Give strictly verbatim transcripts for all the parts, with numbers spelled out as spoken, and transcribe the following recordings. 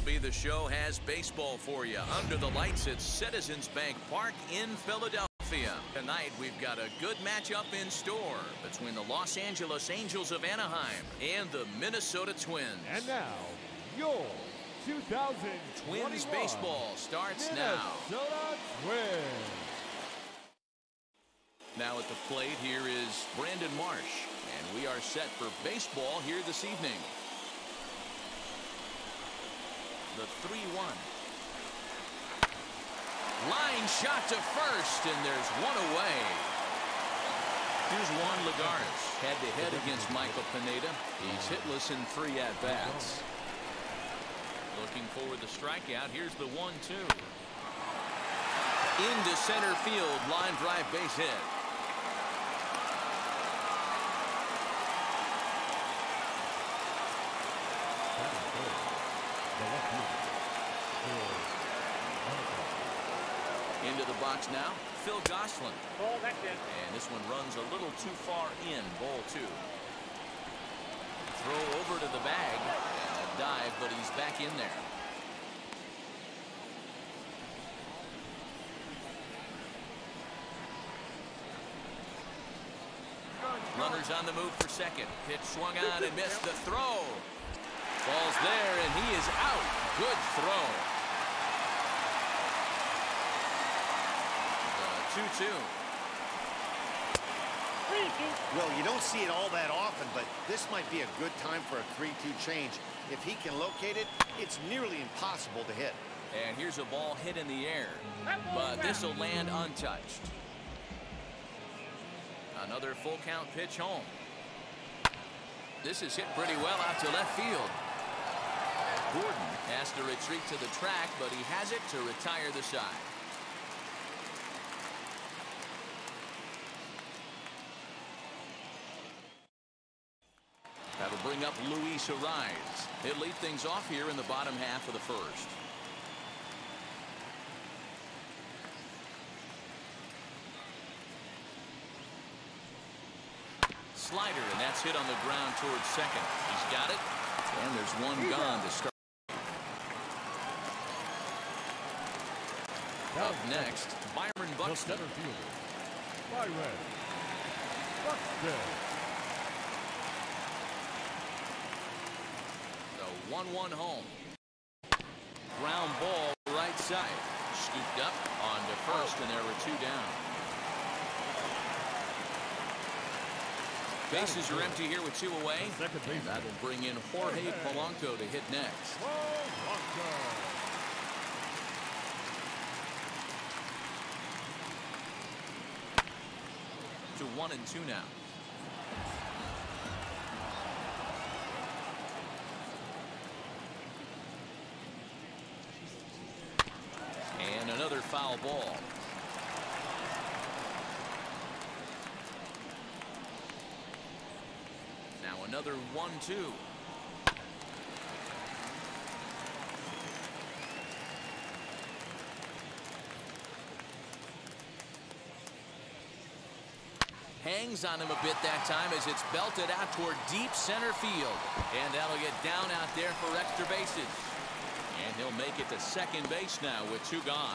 L B The Show has baseball for you under the lights at Citizens Bank Park in Philadelphia. Tonight we've got a good matchup in store between the Los Angeles Angels of Anaheim and the Minnesota Twins. And now, your two thousand twenty-one Twins baseball starts now. Minnesota Twins. Now at the plate, here is Brandon Marsh, and we are set for baseball here this evening. The three one. Line shot to first, and there's one away. Here's Juan Lagares, head-to-head against Michael Pineda. He's hitless in three at-bats. Looking for the strikeout. Here's the one two. Into center field, line drive base hit. Into the box now, Phil Gosselin. Ball, that's it. And this one runs a little too far in, ball two. Throw over to the bag, and a dive, but he's back in there. Runners on the move for second. Pitch swung on and missed the throw. Ball's there, and he is out. Good throw. two two. Well, you don't see it all that often, but this might be a good time for a three two change. If he can locate it, it's nearly impossible to hit. And here's a ball hit in the air, but this will land untouched. Another full count pitch home. This is hit pretty well out to left field. Gordon has to retreat to the track, but he has it to retire the side. That'll bring up Luis Ariz. He'll lead things off here in the bottom half of the first. Slider, and that's hit on the ground towards second. He's got it, and there's one gone to start. Up next, Byron Buxton. Byron Buxton. The one one home. Ground ball right side. Scooped up onto first, and there were two down. Bases are empty here with two away. And that'll bring in Jorge Polanco to hit next. To one and two now. And another foul ball. Now another one two. Hangs on him a bit that time as it's belted out toward deep center field. And that'll get down out there for extra bases. And he'll make it to second base now with two gone.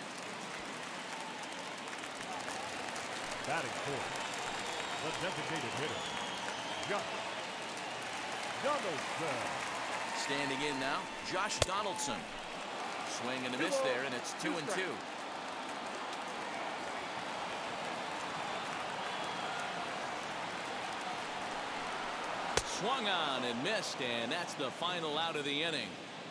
Batting fourth, the designated hitter, Josh Donaldson. Standing in now, Josh Donaldson. Swing and a miss there, and it's two and two. Swung on and missed, and that's the final out of the inning.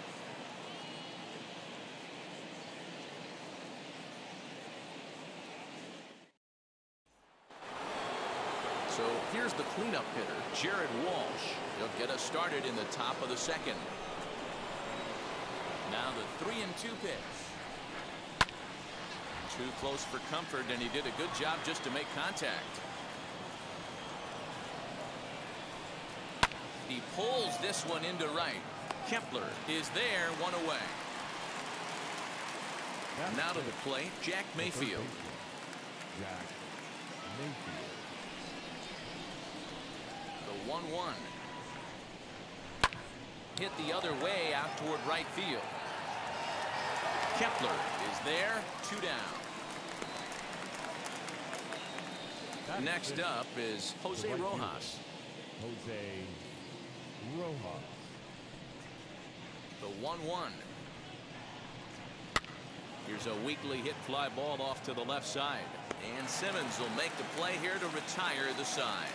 So here's the cleanup hitter, Jared Walsh. He'll get us started in the top of the second. Now the three and two pitch. Too close for comfort, and he did a good job just to make contact. He pulls this one into right. Kepler is there, one away. Now to the plate, Jack Mayfield. Jack Mayfield. The one one. hit the other way out toward right field. Kepler is there, two down. That's Next it. up is Jose Right Rojas. Jose Rojas. The one one. Here's a weakly hit fly ball off to the left side. And Simmons will make the play here to retire the side.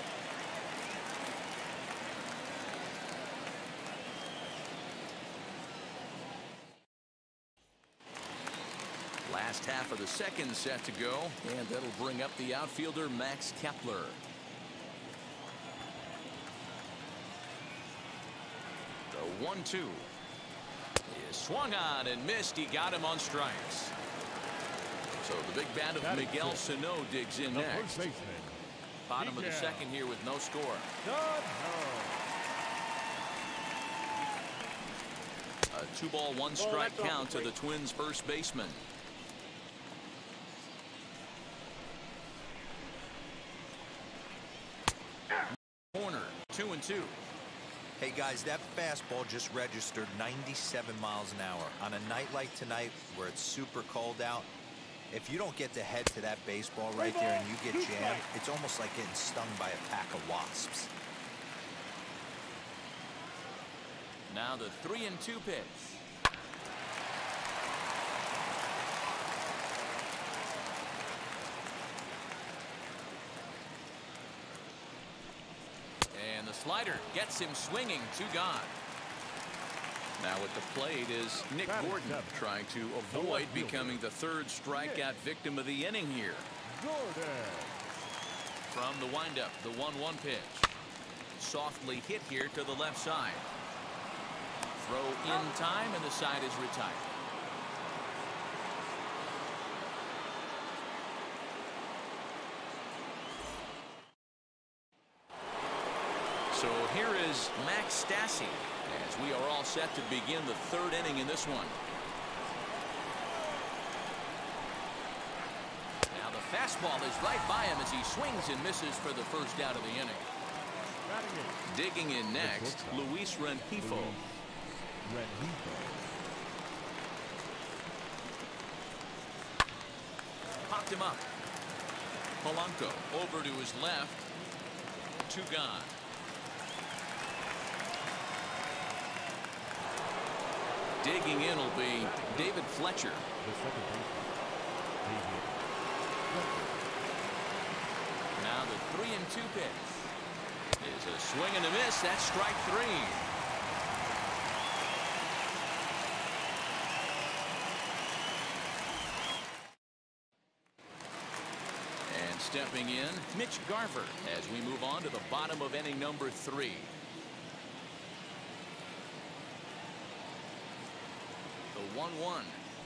Last half of the second set to go, and that'll bring up the outfielder Max Kepler. The one two is swung on and missed. He got him on strikes. So the big bat of Miguel Sano digs in The next. first baseman. Bottom of the Miguel. second here with no score. Done. A two ball one strike count to the Twins first baseman. Corner, two and two. Hey guys, that fastball just registered ninety-seven miles an hour. On a night like tonight where it's super cold out, if you don't get the head to that baseball right there and you get jammed, it's almost like getting stung by a pack of wasps. Now the three and two pitch. And the slider gets him swinging, two gone. Now at the plate is Nick Gordon, trying to avoid becoming the third strikeout victim of the inning here. Gordon. From the windup, the one one pitch. Softly hit here to the left side. Throw in time, and the side is retired. So here is Max Stassi as we are all set to begin the third inning in this one. Now the fastball is right by him as he swings and misses for the first out of the inning. Digging in next, Luis Rengifo. Rengifo. Popped him up. Polanco over to his left. Two gone. Digging in will be David Fletcher. The second baseman. David Fletcher. Now the three and two pitch is a swing and a miss. That's strike three. And stepping in, Mitch Garver as we move on to the bottom of inning number three. The one one.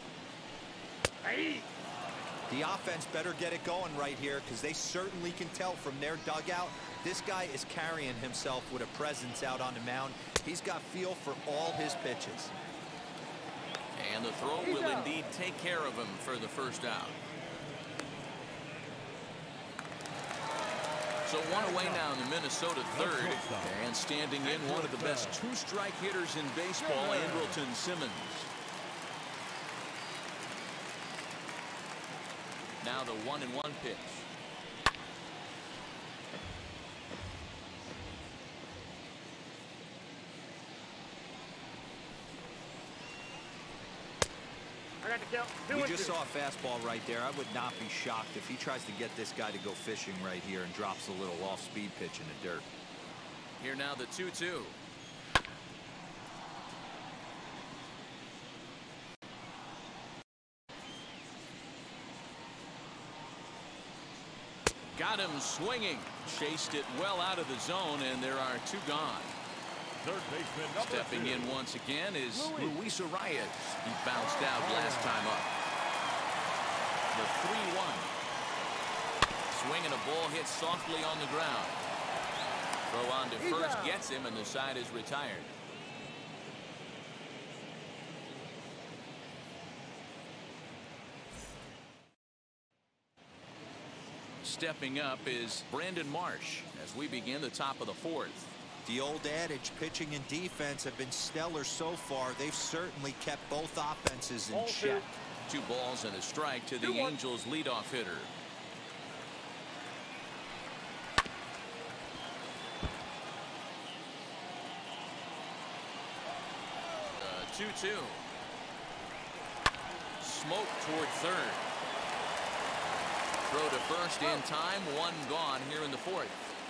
The offense better get it going right here because they certainly can tell from their dugout this guy is carrying himself with a presence out on the mound. He's got feel for all his pitches. And the throw will indeed take care of him for the first out. So one away now in the Minnesota third, and standing in one of the best two-strike hitters in baseball, Andrelton Simmons. Now the one and one pitch. I got the count. Two We and just two. saw a fastball right there. I would not be shocked if he tries to get this guy to go fishing right here and drops a little off-speed pitch in the dirt. Here now the two two. Got him swinging. Chased it well out of the zone, and there are two gone. Third baseman number Stepping two. in once again is Luis. Luis Arias. He bounced out last time up. The three one. Swinging a ball hit softly on the ground. Throw on to first gets him, and the side is retired. Stepping up is Brandon Marsh as we begin the top of the fourth. The old adage, pitching and defense have been stellar so far. They've certainly kept both offenses in Ball check. Two balls and a strike to the Two, one. Angels leadoff hitter. two two. Smoke toward third. Throw to first in time. One gone here in the fourth.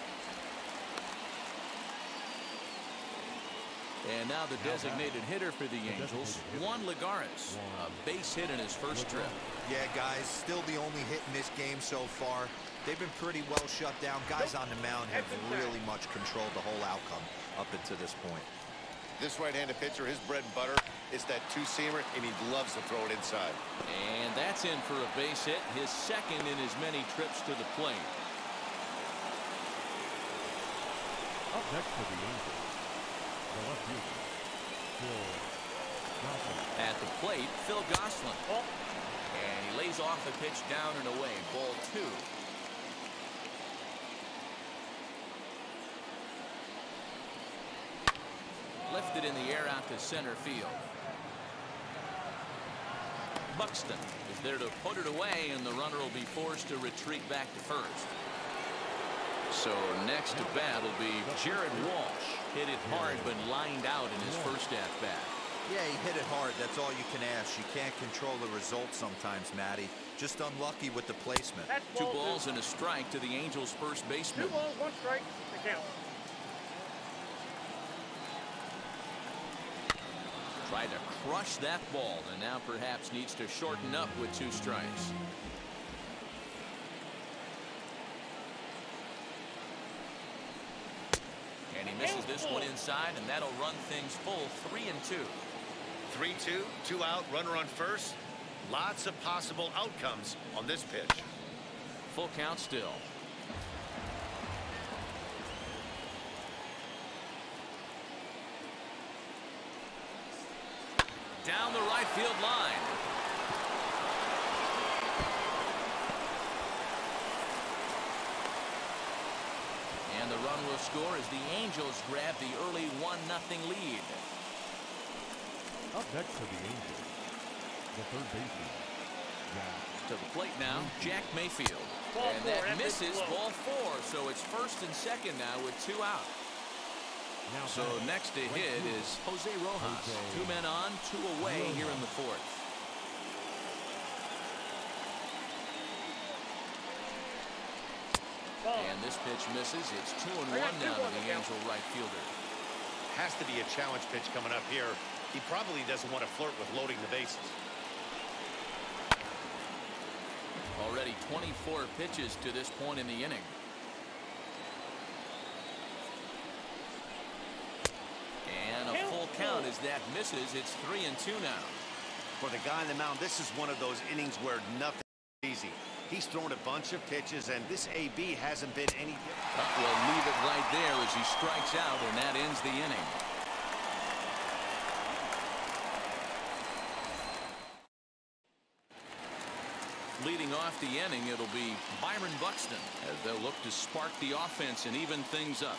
And now the designated hitter for the Angels, Juan Lagares. A base hit in his first trip. Yeah, guys, still the only hit in this game so far. They've been pretty well shut down. Guys on the mound have really much controlled the whole outcome up until this point. This right-handed pitcher, his bread and butter is that two-seamer, and he loves to throw it inside. And that's in for a base hit, his second in as many trips to the plate. Up next for the Angels, the left fielder, Phil Gosselin. At the plate, Phil Gosselin. Ball. And he lays off the pitch down and away. Ball two. Lifted in the air out to center field. Buxton is there to put it away, and the runner will be forced to retreat back to first. So next to bat will be Jared Walsh. Hit it hard but lined out in his first at bat. Yeah, he hit it hard. That's all you can ask. You can't control the results sometimes, Matty. Just unlucky with the placement. That's Two ball balls two. and a strike to the Angels' first baseman. Two balls, one strike. The count. Tried to crush that ball, and now perhaps needs to shorten up with two strikes. And he misses this one inside, and that'll run things full three and two. three two, two out, runner on first. Lots of possible outcomes on this pitch. Full count still. Down the right field line. And the run will score as the Angels grab the early one nothing lead. Up next for the Angels, the third baseman, Jack. To the plate now, Jack Mayfield. Ball And four, that and it's misses low. ball four, so it's first and second now with two out. Now So batting, next to right hit fielder, is Jose Rojas. Jose Two men on, two away here in the fourth. Ball. And this pitch misses. It's two and I got one two now to on the the count. Angel right fielder. Has to be a challenge pitch coming up here. He probably doesn't want to flirt with loading the bases. Already twenty-four pitches to this point in the inning. And a full count as that misses. It's three and two now. For the guy on the mound, this is one of those innings where nothing is easy. He's thrown a bunch of pitches, and this A B hasn't been any different. We'll leave it right there as he strikes out, and that ends the inning. Leading off the inning, it'll be Byron Buxton as they'll look to spark the offense and even things up.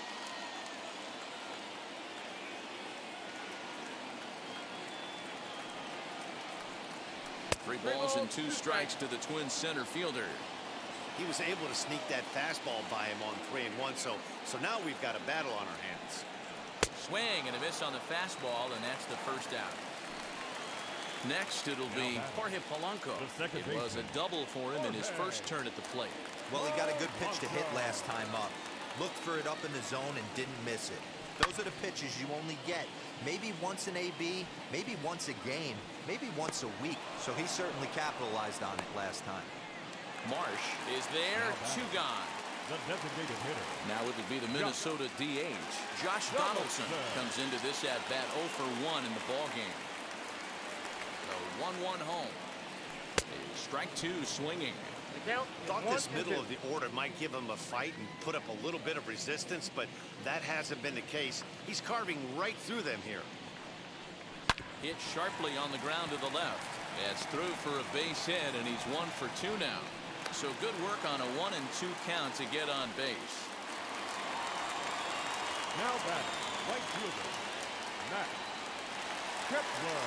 Three balls and two strikes to the Twins center fielder. He was able to sneak that fastball by him on three and one, so so now we've got a battle on our hands. Swing and a miss on the fastball, and that's the first out. Next, it'll be Jorge Polanco. It was a double for him in his first turn at the plate. Well, he got a good pitch to hit last time up. Looked for it up in the zone and didn't miss it. Those are the pitches you only get maybe once in A B, maybe once a game, maybe once a week. So he certainly capitalized on it last time. Marsh is there, two gone. The designated hitter, Now it would be the Minnesota D H. Josh Donaldson comes into this at bat oh for one in the ball game. The one one home. Strike two swinging. The count is Thought one this and middle two. of the order might give him a fight and put up a little bit of resistance, but that hasn't been the case. He's carving right through them here. Hit sharply on the ground to the left. It's through for a base hit, and he's one for two now. So good work on a one and two count to get on base. Now batting, right fielder, Max Kepler.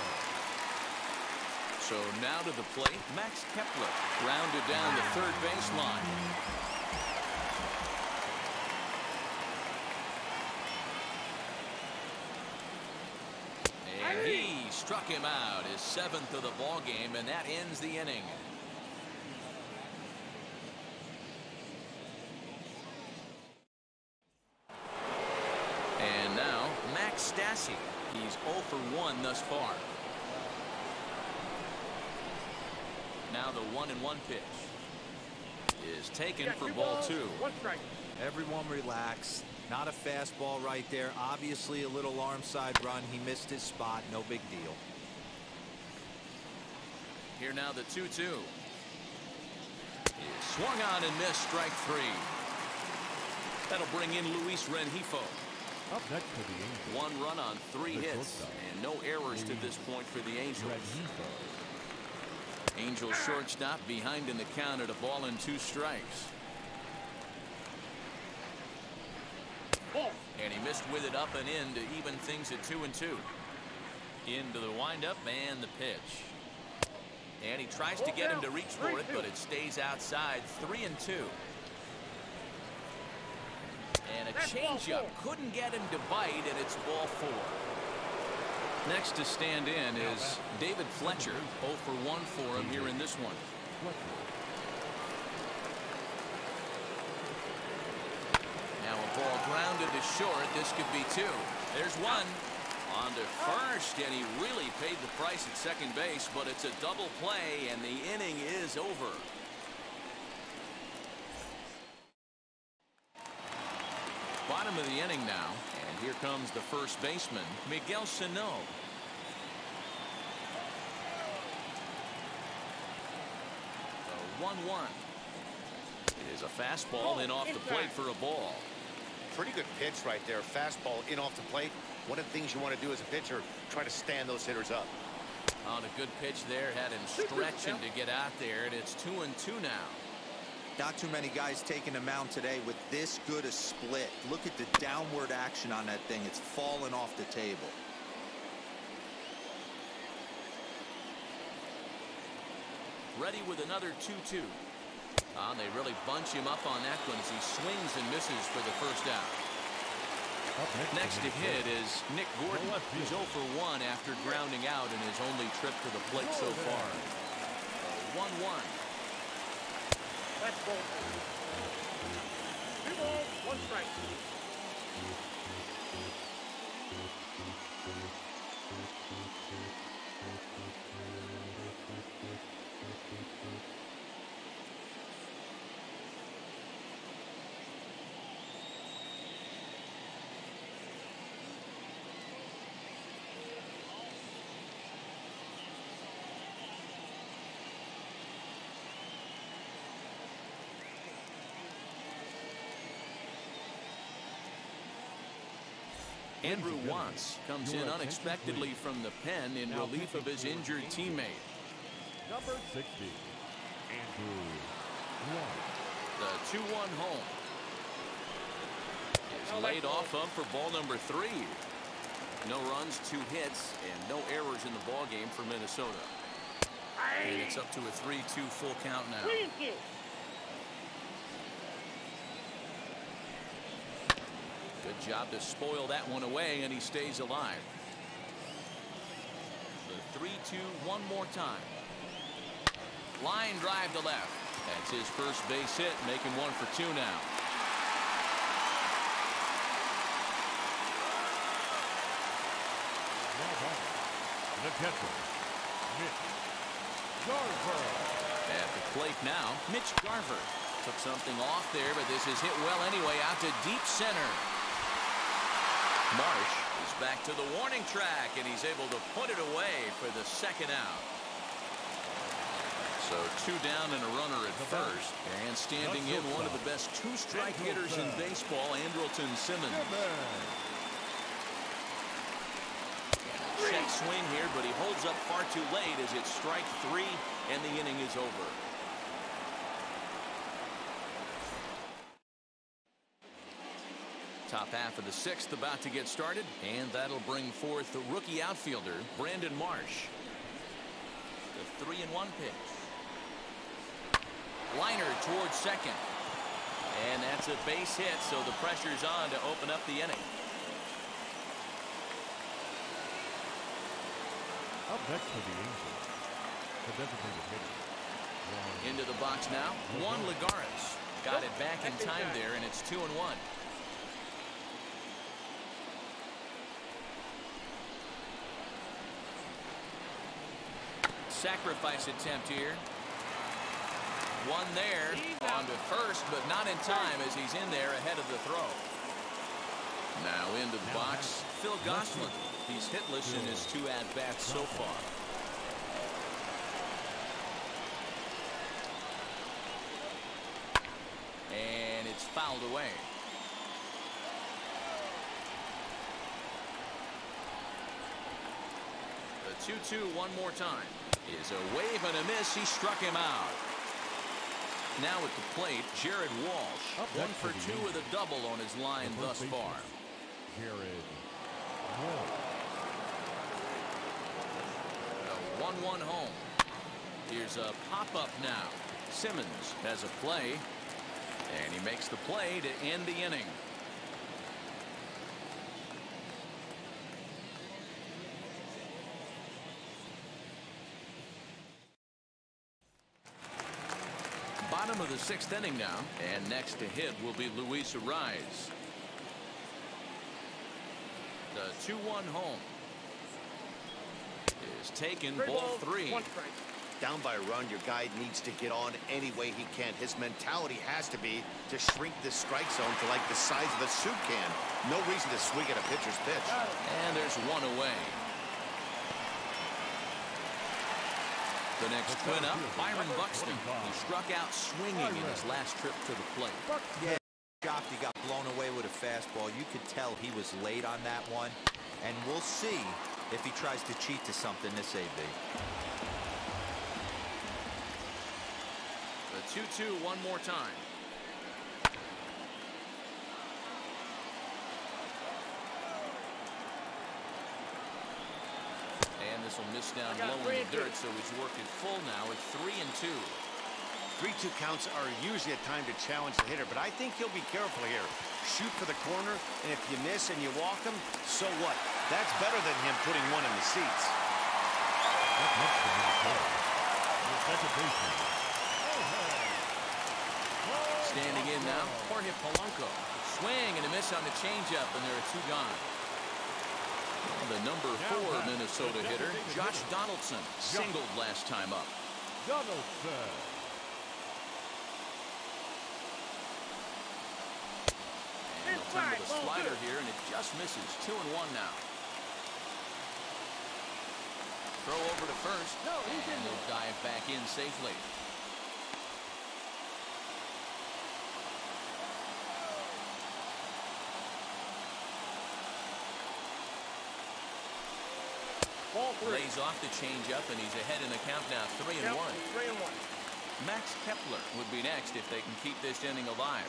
So now to the plate, Max Kepler, grounded down the third baseline. And he struck him out, his seventh of the ball game, and that ends the inning. And now Max Stassi. He's oh for one thus far. Now the one and one pitch is taken for ball two. One strike. Everyone relax. Not a fastball right there. Obviously a little arm side run. He missed his spot. No big deal. Here now the two two. He swung on and missed, strike three. That'll bring in Luis Rengifo. Up next for the Angels. One run on three hits and no errors to this point for the Angels. Angels shortstop behind in the count at a ball and two strikes. And he missed with it up and in to even things at two and two. Into the windup and the pitch. And he tries to get him to reach for it, but it stays outside. Three and two. And a changeup couldn't get him to bite, and it's ball four. Next to stand in is David Fletcher. oh for one for him here in this one. Now a ball grounded to short. This could be two. There's one. On to first, and he really paid the price at second base, but it's a double play, and the inning is over. Bottom of the inning now, and here comes the first baseman, Miguel Sano. The one one. It is a fastball in off the plate for a ball. Pretty good pitch right there. Fastball in off the plate. One of the things you want to do as a pitcher, try to stand those hitters up. On a good pitch there, had him stretching to get out there, and it's two and two now. Not too many guys taking the mound today with this good a split. Look at the downward action on that thing. It's falling off the table. Ready with another two two. Oh, they really bunch him up on that one as he swings and misses for the first out. Next to hit is Nick Gordon, who's oh for one after grounding out in his only trip to the plate so far. one one. That's ball. Two balls, one strike. Andrew Watts comes in unexpectedly from the pen in relief of his injured teammate. Number sixty, Andrew Watts. The two one home is laid off of for ball number three. No runs, two hits, and no errors in the ball game for Minnesota. And it's up to a three two full count now. Good job to spoil that one away, and he stays alive. The three two one more time. Line drive to left. That's his first base hit, making one for two now. Now batting, the catcher, Mitch Garver. At the plate now, Mitch Garver. Took something off there, but this is hit well anyway, out to deep center. Marsh is back to the warning track, and he's able to put it away for the second out. So two down and a runner at first, and standing in one of the best two-strike hitters in baseball, Andrelton Simmons. Check swing here, but he holds up far too late as it's strike three, and the inning is over. Top half of the sixth about to get started, and that'll bring forth the rookie outfielder, Brandon Marsh. The three and one pitch. Liner towards second. And that's a base hit, so the pressure's on to open up the inning. Up next for the Angels, the designated hitter. Juan Into the box now, Juan Lagares. Got it back in time there, and it's two and one. Sacrifice attempt here. One there, on to first, but not in time as he's in there ahead of the throw. Now into the box, Phil Gosselin. He's hitless in his two at-bats so far. And it's fouled away. The two two one more time. Is a wave and a miss. He struck him out. Now at the plate, Jared Walsh. One for two with a double on his line thus far. Jared Walsh. A one one home. Here's a pop-up now. Simmons has a play. And he makes the play to end the inning. Bottom of the sixth inning now, and next to hit will be Luis Ariz. The two one home is taken. Ball three. Down by a run, your guy needs to get on any way he can. His mentality has to be to shrink this strike zone to like the size of a soup can. No reason to swing at a pitcher's pitch. And there's one away. The next twin up, Byron Buxton. He struck out swinging in his last trip to the plate. Yeah, Jockey got blown away with a fastball. You could tell he was late on that one. And we'll see if he tries to cheat to something this A B. The two two one more time. And this will miss down low in the dirt, so he's worked it full now at three and two. three two counts are usually a time to challenge the hitter, but I think he'll be careful here. Shoot for the corner, and if you miss and you walk him, so what? That's better than him putting one in the seats. Up next for the Angels, the second baseman. Standing in now, Jorge Polanco. Swing and a miss on the changeup, and there are two gone. The number four Minnesota hitter, Josh Donaldson, singled last time up. Donaldson. And he'll turn with a slider here, and it just misses. Two and one now. Throw over to first, and he'll dive back in safely. Lays off the changeup, and he's ahead in the count now, three and one. Three and one. Max Kepler would be next if they can keep this inning alive.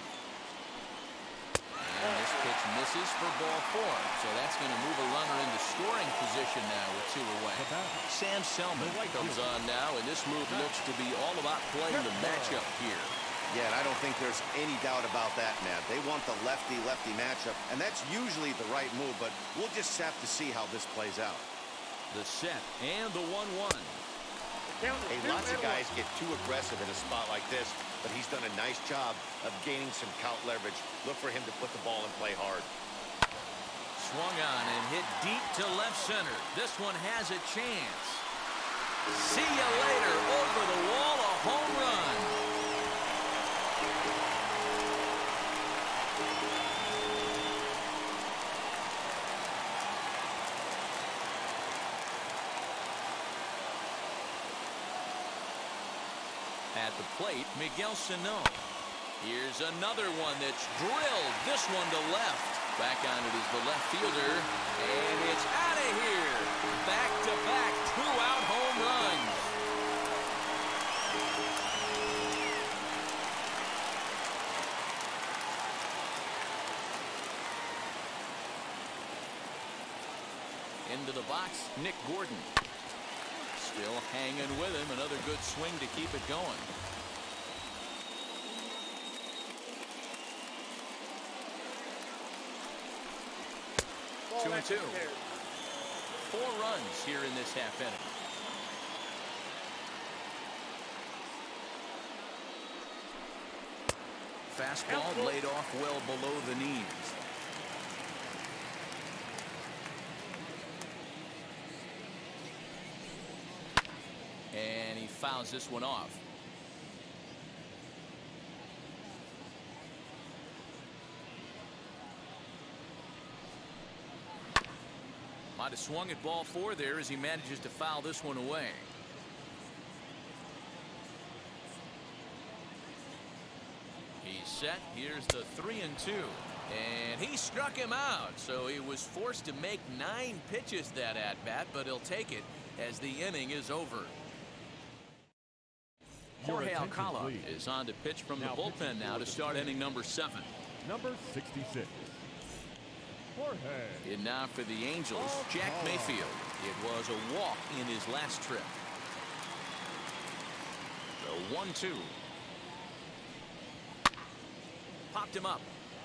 And this pitch misses for ball four, so that's going to move a runner into scoring position now with two away. Sam Selman comes on now, and this move looks to be all about playing the matchup here. Yeah, and I don't think there's any doubt about that, Matt. They want the lefty-lefty matchup, and that's usually the right move, but we'll just have to see how this plays out. The set and the one one. Hey, lots of guys get too aggressive in a spot like this, but he's done a nice job of gaining some count leverage. Look for him to put the ball and play hard. Swung on and hit deep to left center. This one has a chance. See you later. Over the wall, a home run. At the plate, Miguel Sano. Here's another one that's drilled. This one to left. Back on it is the left fielder. And it's out of here. Back-to-back two-out home runs. Into the box, Nick Gordon. Still hanging with him. Another good swing to keep it going. Two and two. Four runs here in this half inning. Fastball laid off well below the knees. And he fouls this one off. Might have swung at ball four there as he manages to foul this one away. He's set. Here's the three and two. And he struck him out. So he was forced to make nine pitches that at bat, but he'll take it as the inning is over. Jorge Alcala is on to pitch from the bullpen now to start inning number seven. Number sixty-six. Jorge. In now for the Angels, Jack Mayfield. It was a walk in his last trip. The one two. Popped him up.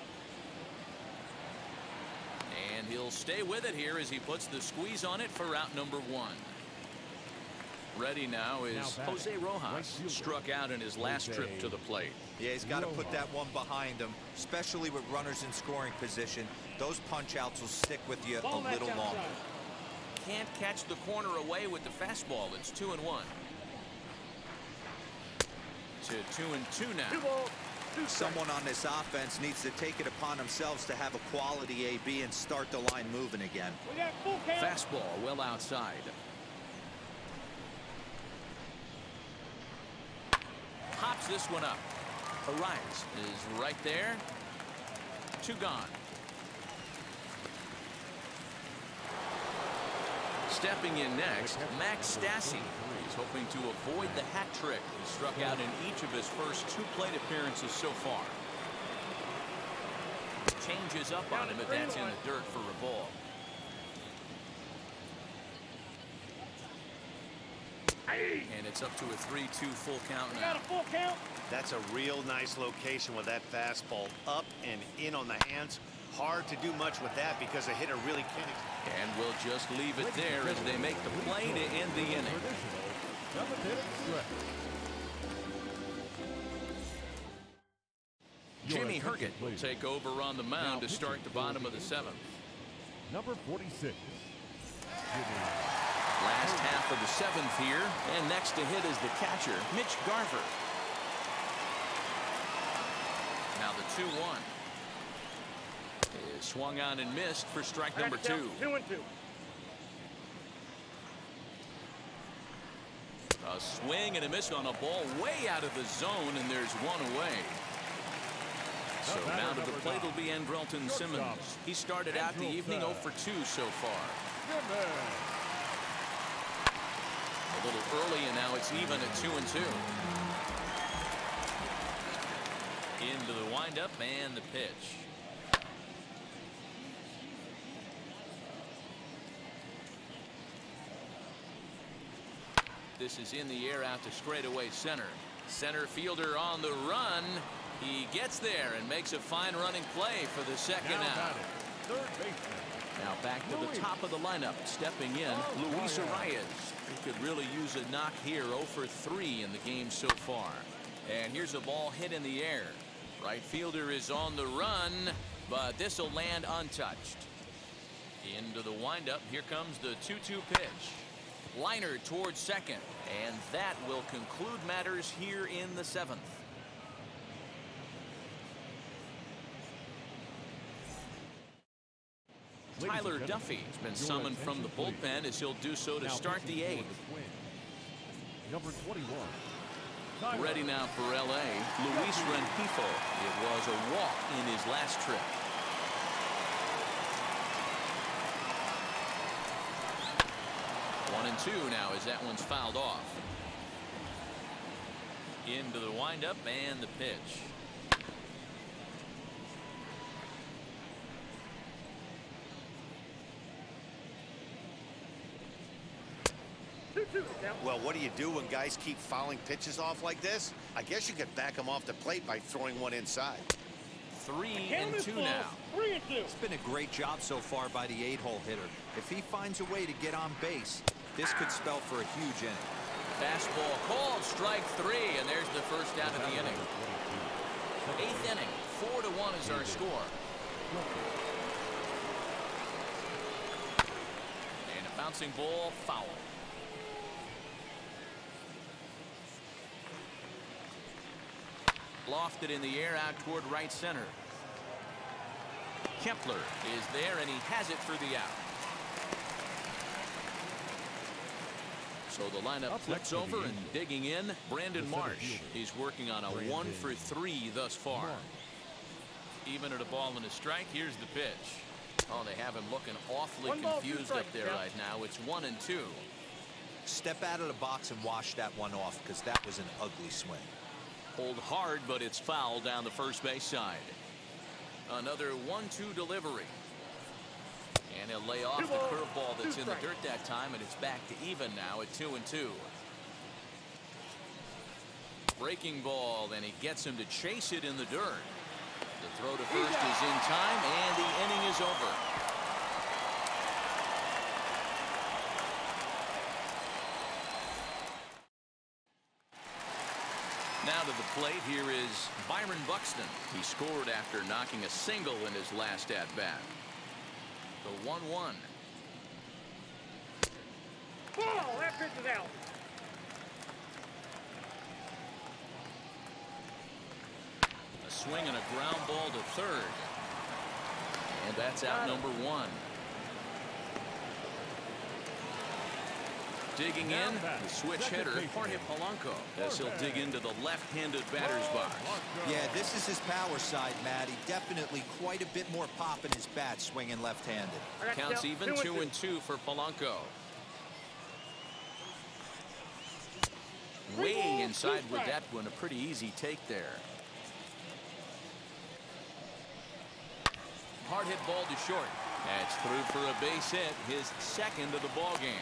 And he'll stay with it here as he puts the squeeze on it for out number one. Ready now is now Jose Rojas. Struck out in his last Jose. trip to the plate. Yeah, he's got to put that one behind him, especially with runners in scoring position. Those punch outs will stick with you Ball a little longer. Can't catch the corner away with the fastball. It's two and one. To two and two now. Two ball, two Someone on this offense needs to take it upon themselves to have a quality A B and start the line moving again. We got full count. Fastball well outside. Pops this one up. Arias is right there. Two gone. Stepping in next, Max Stassi. He's hoping to avoid the hat trick. He struck out in each of his first two plate appearances so far. Changes up on him, but that's in the dirt for a ball. And it's up to a three two full count now. Got a full count. That's a real nice location with that fastball up and in on the hands. Hard to do much with that because a hitter really can't. And we'll just leave it there as they make the play to end the inning. Jimmy Herget will take over on the mound to start the bottom of the seventh. Number forty-six. Last half of the seventh here, and next to hit is the catcher, Mitch Garver. Now the two one. Is swung on and missed for strike number two. Two and two. A swing and a miss on a ball way out of the zone, and there's one away. So now to the plate will be Andrelton Simmons. He started out the evening oh for two so far. A little early, and now it's even at two and two. Into the windup and the pitch. This is in the air out to straightaway center. Center fielder on the run. He gets there and makes a fine running play for the second out. Third baseman. Now back to the top of the lineup. Stepping in, Luis Arias. He could really use a knock here. oh for three in the game so far. And here's a ball hit in the air. Right fielder is on the run, but this will land untouched. Into the windup. Here comes the two two pitch. Liner towards second, and that will conclude matters here in the seventh. Tyler Duffy has been summoned from the bullpen as he'll do so to start the eighth. Number twenty-one. Ready now for L A, Luis Rengifo. It was a walk in his last trip. One and two now as that one's fouled off. Into the windup and the pitch. Two is out. Well, what do you do when guys keep fouling pitches off like this? I guess you could back them off the plate by throwing one inside. Three Count and is two full. now. Three and two. It's been a great job so far by the eight-hole hitter. If he finds a way to get on base, this could spell for a huge inning. Fastball called, strike three, and there's the first out of the inning. Eighth inning, four to one is our score. And a bouncing ball, foul. Lofted in the air out toward right center. Kepler is there, and he has it for the out. So the lineup Up flips next for the over and Angels, digging in, Brandon the center Marsh. fielder, He's working on a Brandon one for three thus far. Marsh. Even at a ball and a strike, here's the pitch. Oh, they have him looking awfully One ball, two confused up strikes, there Jeff. right now. It's one and two. Step out of the box and wash that one off, because that was an ugly swing. Hold hard, but it's foul down the first base side. Another one two delivery. And he'll lay off Two the balls, curveball that's two in the strikes. dirt that time, and it's back to even now at two and two. Breaking ball, and he gets him to chase it in the dirt. The throw to first is in time, and the inning is over. Now to the plate, here is Byron Buxton. He scored after knocking a single in his last at-bat. The one one. Ball. That pitch is out. A swing and a ground ball to third. And that's out number one. Digging in, the switch hitter, Jorge Polanco, as he'll dig into the left-handed batter's box. Yeah, this is his power side, Matt. He definitely quite a bit more pop in his bat swinging left-handed. I got Counts you. even, two and two for Polanco. Three Way balls, inside two with strikes. that one, a pretty easy take there. Hard hit ball to short. That's through for a base hit, his second of the ball game.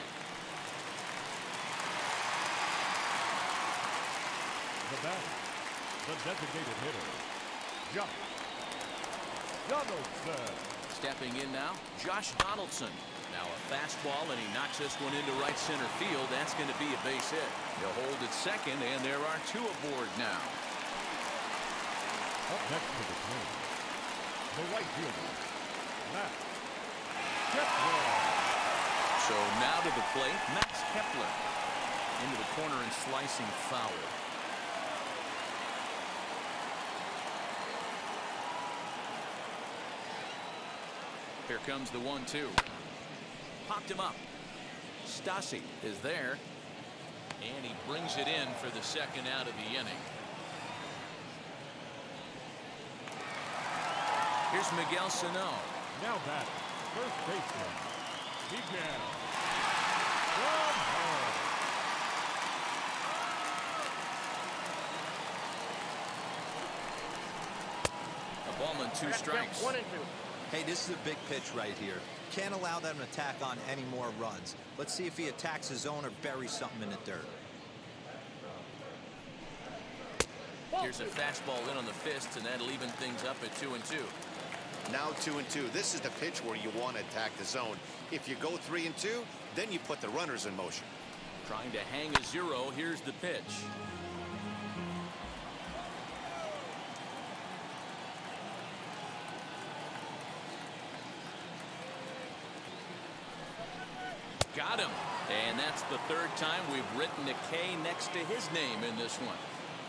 The batter, the designated hitter, Josh Donaldson. Stepping in now, Josh Donaldson. Now a fastball, and he knocks this one into right center field. That's going to be a base hit. He'll hold it second, and there are two aboard now. Up next to the plate, the right fielder, Max Kepler. So now to the plate, Max Kepler. Into the corner and slicing foul. Here comes the one two. Popped him up. Stassi is there. And he brings it in for the second out of the inning. Here's Miguel Sano. Now batting, first baseman, Miguel. From home. A ball and I two got you. strikes. One and two. Hey, this is a big pitch right here. Can't allow them to tack on any more runs. Let's see if he attacks his zone or buries something in the dirt. Ball Here's a two. fastball in on the fists, and that'll even things up at two and two. Now two and two. This is the pitch where you want to attack the zone. If you go three and two, then you put the runners in motion. Trying to hang a zero. Here's the pitch. Got him. And that's the third time we've written a K next to his name in this one.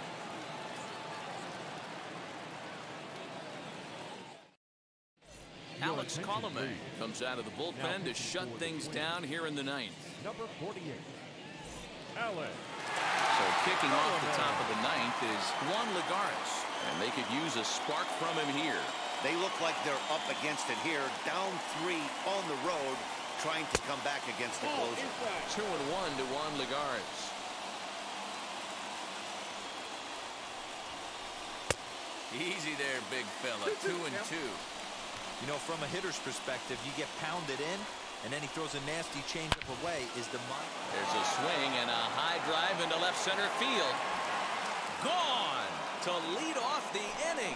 Alex Colomé comes out of the bullpen to shut things down here in the ninth. Number forty-eight, Alex. So kicking off the top of the ninth is Juan Lagares, and they could use a spark from him here. They look like they're up against it here, down three on the road, trying to come back against the Ball closer. inside. Two and one to Juan Lagares. Easy there, big fella. Two and two. You know, from a hitter's perspective, you get pounded in, And then he throws a nasty changeup away. Is the mind? There's a swing and a high drive into left center field. Gone to lead off the inning.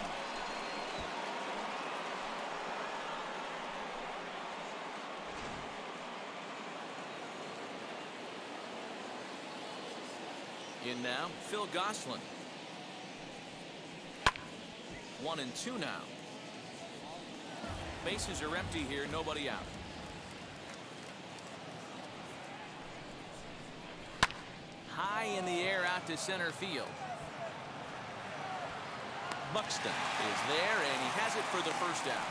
In now, Phil Gosselin. One and two now. Bases are empty here, nobody out. High in the air out to center field. Buxton is there, and he has it for the first out.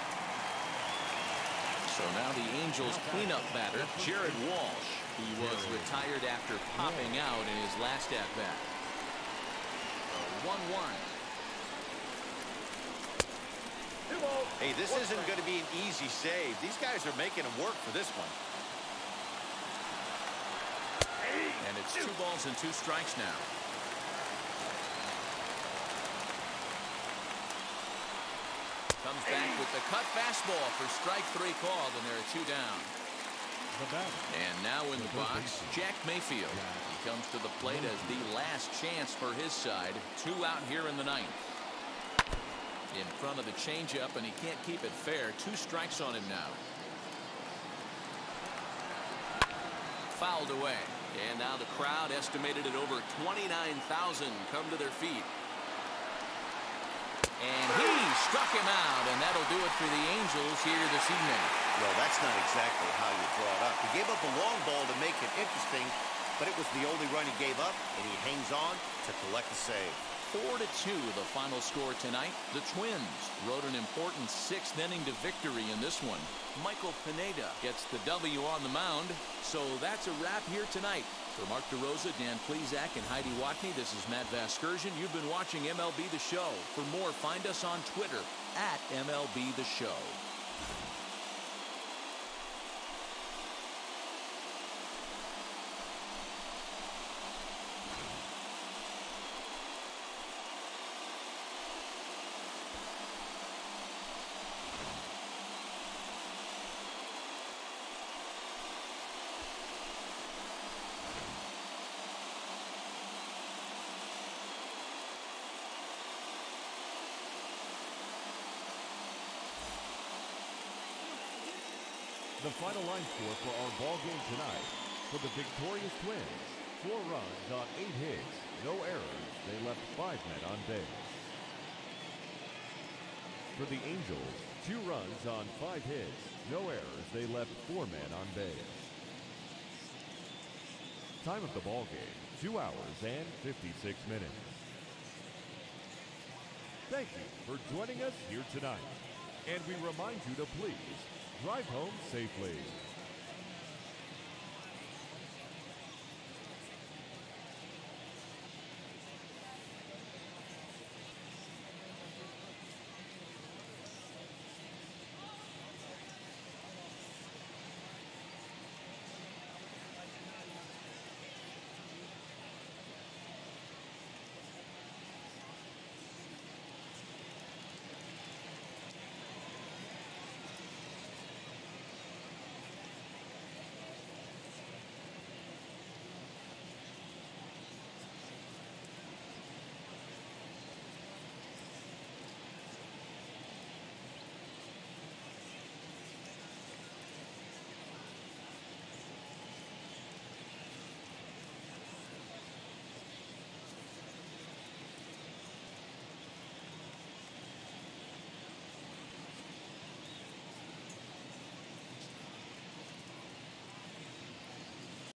So now the Angels cleanup batter, Jared Walsh. He was retired after popping out in his last at-bat. one one. Hey, this isn't going to be an easy save. These guys are making him work for this one. And it's two balls and two strikes now. Comes back with the cut fastball for strike three called, and there are two down. And now in the box, Jack Mayfield. He comes to the plate as the last chance for his side. Two out here in the ninth. In front of the changeup, and he can't keep it fair. Two strikes on him now. Fouled away. And now the crowd, estimated at over twenty-nine thousand, come to their feet. And he struck him out, and that'll do it for the Angels here this evening. Well, that's not exactly how you draw it up. He gave up a long ball to make it interesting, but it was the only run he gave up, and he hangs on to collect the save. Four to two, the final score tonight. The Twins rode an important sixth inning to victory in this one. Michael Pineda gets the W on the mound. So that's a wrap here tonight. For Mark DeRosa, Dan Plesac, and Heidi Watney, this is Matt Vasgersian. You've been watching M L B The Show. For more, find us on Twitter at M L B The Show. The final line score for our ball game tonight. For the victorious Twins, four runs on eight hits, no errors. They left five men on base. For the Angels, two runs on five hits, no errors. They left four men on base. Time of the ball game, two hours and fifty-six minutes. Thank you for joining us here tonight. And we remind you to please drive home safely.